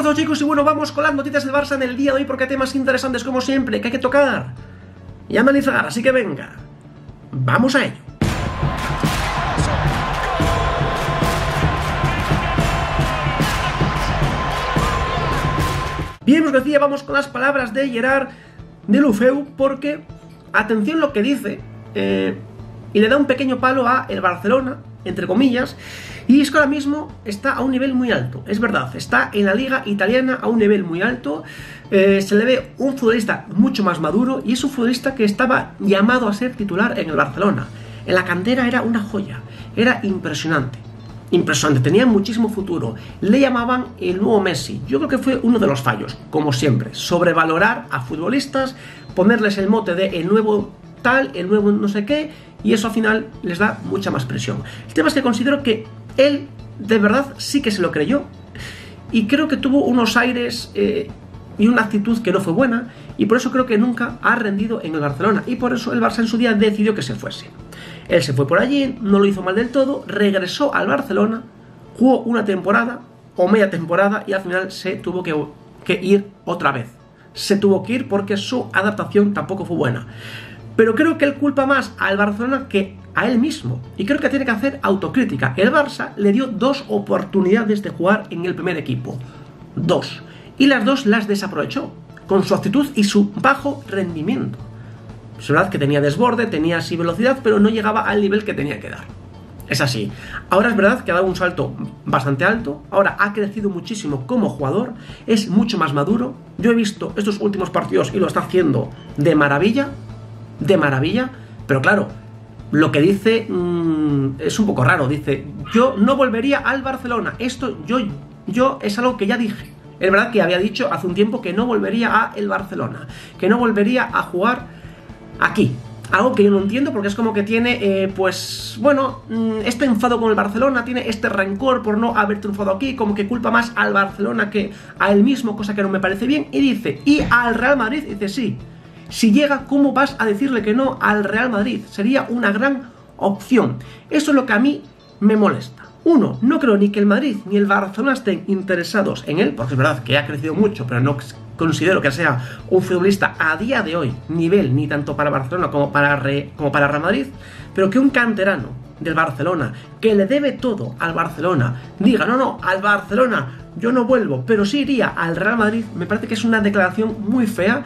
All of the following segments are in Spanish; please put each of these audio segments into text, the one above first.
abrazo, chicos, y bueno, vamos con las noticias del Barça en el día de hoy porque hay temas interesantes como siempre que hay que tocar y analizar, así que venga, vamos a ello. Bien, os decía, vamos con las palabras de Gerard Deulofeu porque, atención lo que dice, y le da un pequeño palo a el Barcelona, entre comillas, y es que ahora mismo está a un nivel muy alto, es verdad, está en la liga italiana a un nivel muy alto, se le ve un futbolista mucho más maduro y es un futbolista que estaba llamado a ser titular en el Barcelona. En la cantera era una joya, era impresionante. Impresionante, tenía muchísimo futuro, le llamaban el nuevo Messi. Yo creo que fue uno de los fallos, como siempre, sobrevalorar a futbolistas, ponerles el mote de el nuevo tal, el nuevo no sé qué, y eso al final les da mucha más presión. El tema es que considero que él de verdad sí que se lo creyó, y creo que tuvo unos aires y una actitud que no fue buena, y por eso creo que nunca ha rendido en el Barcelona, y por eso el Barça en su día decidió que se fuese. Él se fue por allí, no lo hizo mal del todo, regresó al Barcelona, jugó una temporada o media temporada y al final se tuvo que ir otra vez. Se tuvo que ir porque su adaptación tampoco fue buena. Pero creo que él culpa más al Barcelona que a él mismo. Y creo que tiene que hacer autocrítica. El Barça le dio 2 oportunidades de jugar en el primer equipo. 2. Y las 2 las desaprovechó, con su actitud y su bajo rendimiento. Es verdad que tenía desborde, tenía así velocidad, pero no llegaba al nivel que tenía que dar. Es así. Ahora es verdad que ha dado un salto bastante alto, ahora ha crecido muchísimo como jugador, es mucho más maduro. Yo he visto estos últimos partidos y lo está haciendo de maravilla, pero claro, lo que dice es un poco raro. Dice, yo no volvería al Barcelona. Esto yo es algo que ya dije. Es verdad que había dicho hace un tiempo que no volvería a el Barcelona, que no volvería a jugar aquí, algo que yo no entiendo porque es como que tiene, pues, bueno, este enfado con el Barcelona, tiene este rencor por no haber triunfado aquí, como que culpa más al Barcelona que a él mismo, cosa que no me parece bien, y dice, y al Real Madrid, dice, sí, si llega, ¿cómo vas a decirle que no al Real Madrid? Sería una gran opción. Eso es lo que a mí me molesta. Uno, no creo ni que el Madrid ni el Barcelona estén interesados en él, porque es verdad que ha crecido mucho, pero no considero que sea un futbolista a día de hoy nivel ni tanto para Barcelona como para Real Madrid, pero que un canterano del Barcelona que le debe todo al Barcelona diga, no, al Barcelona yo no vuelvo, pero sí iría al Real Madrid, me parece que es una declaración muy fea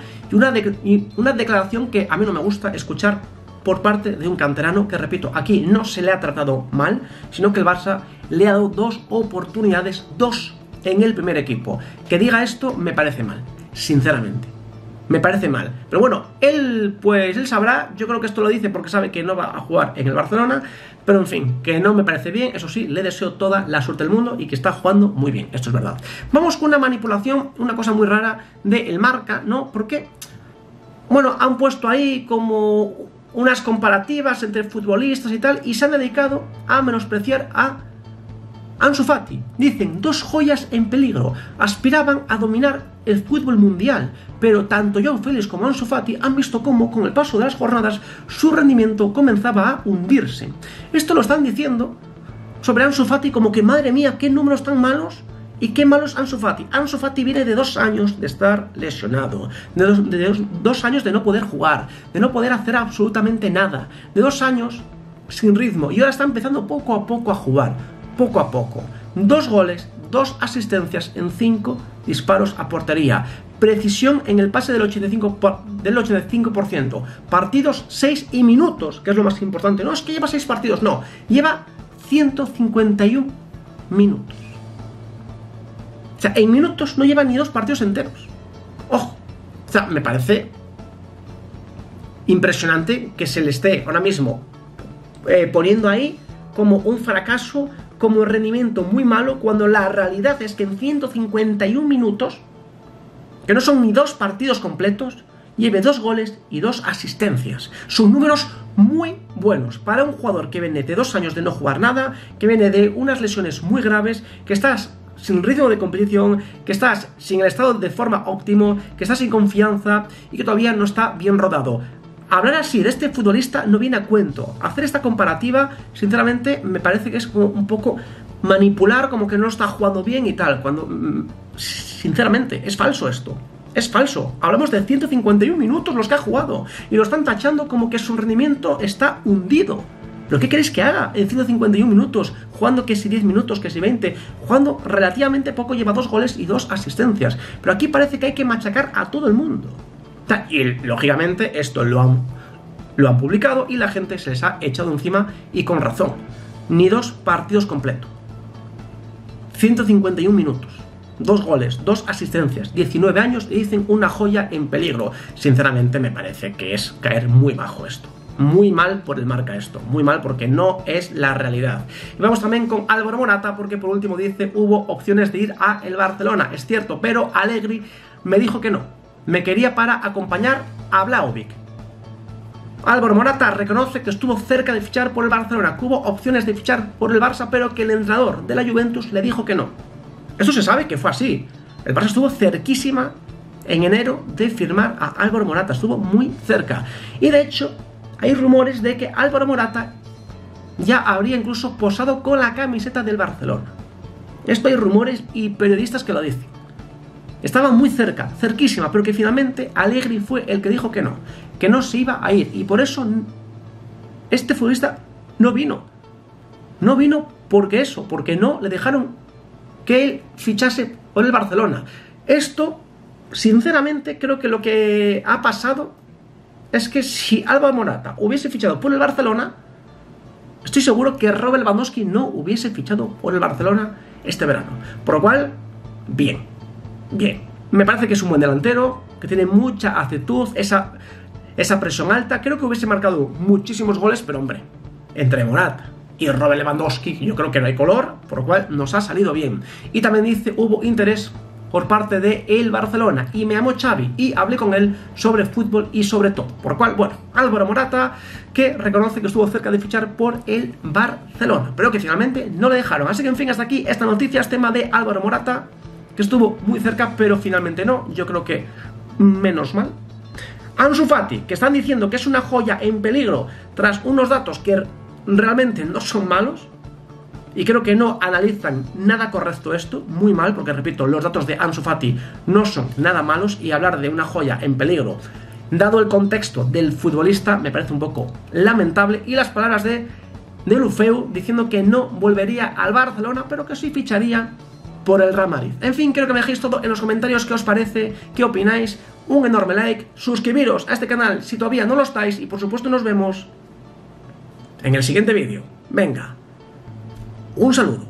y una declaración que a mí no me gusta escuchar por parte de un canterano que, repito, aquí no se le ha tratado mal, sino que el Barça le ha dado 2 oportunidades, 2 en el primer equipo. Que diga esto me parece mal, sinceramente. Me parece mal. Pero bueno, él sabrá, yo creo que esto lo dice porque sabe que no va a jugar en el Barcelona, pero en fin, que no me parece bien, eso sí, le deseo toda la suerte del mundo y que está jugando muy bien, esto es verdad. Vamos con una manipulación, una cosa muy rara de El Marca, ¿no? Porque, bueno, han puesto ahí como unas comparativas entre futbolistas y tal, y se han dedicado a menospreciar a Ansu Fati. Dicen, 2 joyas en peligro, aspiraban a dominar el fútbol mundial, pero tanto Joao Félix como Ansu Fati han visto cómo con el paso de las jornadas su rendimiento comenzaba a hundirse. Esto lo están diciendo sobre Ansu Fati como que, madre mía, qué números tan malos. ¿Y qué malo es Ansu Fati? Ansu Fati viene de 2 años de estar lesionado, de 2 años de no poder jugar, de no poder hacer absolutamente nada, de 2 años sin ritmo, y ahora está empezando poco a poco a jugar, poco a poco. 2 goles, 2 asistencias en 5 disparos a portería, precisión en el pase del 85%, partidos 6 y minutos, que es lo más importante. No es que lleva 6 partidos, no, lleva 151 minutos. O sea, en minutos no lleva ni 2 partidos enteros. ¡Ojo! O sea, me parece impresionante que se le esté ahora mismo poniendo ahí como un fracaso, como un rendimiento muy malo, cuando la realidad es que en 151 minutos, que no son ni 2 partidos completos, lleve 2 goles y 2 asistencias. Son números muy buenos para un jugador que viene de 2 años de no jugar nada, que viene de unas lesiones muy graves, que estás sin ritmo de competición, que estás sin el estado de forma óptimo, que estás sin confianza y que todavía no está bien rodado. Hablar así de este futbolista no viene a cuento. Hacer esta comparativa, sinceramente, me parece que es como un poco manipular, como que no está jugando bien y tal, cuando sinceramente, es falso esto. Es falso. Hablamos de 151 minutos los que ha jugado y lo están tachando como que su rendimiento está hundido. ¿Pero qué queréis que haga en 151 minutos? Jugando que si 10 minutos, que si 20, jugando relativamente poco, lleva 2 goles y 2 asistencias. Pero aquí parece que hay que machacar a todo el mundo. Y lógicamente esto lo han publicado y la gente se les ha echado encima y con razón. Ni 2 partidos completos. 151 minutos. 2 goles, 2 asistencias, 19 años y dicen una joya en peligro. Sinceramente me parece que es caer muy bajo esto. Muy mal por el Marca esto, muy mal porque no es la realidad. Y vamos también con Álvaro Morata porque por último dice hubo opciones de ir a el Barcelona, es cierto, pero Allegri me dijo que no, me quería para acompañar a Vlahovic. Álvaro Morata reconoce que estuvo cerca de fichar por el Barcelona, que hubo opciones de fichar por el Barça, pero que el entrenador de la Juventus le dijo que no. Eso se sabe que fue así. El Barça estuvo cerquísima en enero de firmar a Álvaro Morata, estuvo muy cerca. Y de hecho hay rumores de que Álvaro Morata ya habría incluso posado con la camiseta del Barcelona. Esto hay rumores y periodistas que lo dicen. Estaba muy cerca, cerquísima, pero que finalmente Allegri fue el que dijo que no se iba a ir. Y por eso este futbolista no vino. No vino porque no le dejaron que él fichase por el Barcelona. Esto, sinceramente, creo que lo que ha pasado es que si Álvaro Morata hubiese fichado por el Barcelona, estoy seguro que Robert Lewandowski no hubiese fichado por el Barcelona este verano. Por lo cual, bien. Me parece que es un buen delantero, que tiene mucha actitud, esa presión alta. Creo que hubiese marcado muchísimos goles, pero hombre, entre Morata y Robert Lewandowski yo creo que no hay color, por lo cual nos ha salido bien. Y también dice, hubo interés por parte de el Barcelona y me llamó Xavi y hablé con él sobre fútbol y sobre todo. Por lo cual, bueno, Álvaro Morata que reconoce que estuvo cerca de fichar por el Barcelona, pero que finalmente no le dejaron. Así que en fin, hasta aquí esta noticia, este tema de Álvaro Morata, que estuvo muy cerca pero finalmente no. Yo creo que menos mal. Ansu Fati, que están diciendo que es una joya en peligro tras unos datos que realmente no son malos. Y creo que no analizan nada correcto esto, muy mal, porque repito, los datos de Ansu Fati no son nada malos y hablar de una joya en peligro, dado el contexto del futbolista, me parece un poco lamentable. Y las palabras de Deulofeu diciendo que no volvería al Barcelona, pero que sí ficharía por el Real Madrid. En fin, quiero que me dejéis todo en los comentarios qué os parece, qué opináis, un enorme like, suscribiros a este canal si todavía no lo estáis y por supuesto nos vemos en el siguiente vídeo. Venga. Un saludo.